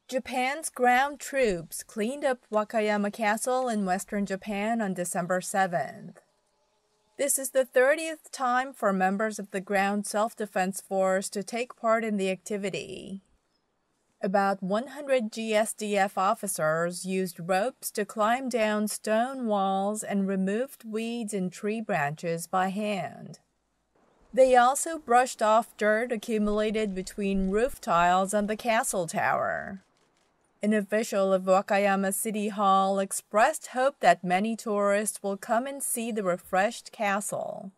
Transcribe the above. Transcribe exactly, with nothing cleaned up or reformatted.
Japan's ground troops cleaned up Wakayama Castle in western Japan on December seventh. This is the thirtieth time for members of the Ground Self-Defense Force to take part in the activity. About one hundred G S D F officers used ropes to climb down stone walls and removed weeds and tree branches by hand. They also brushed off dirt accumulated between roof tiles on the castle tower. An official of Wakayama City Hall expressed hope that many tourists will come and see the refreshed castle.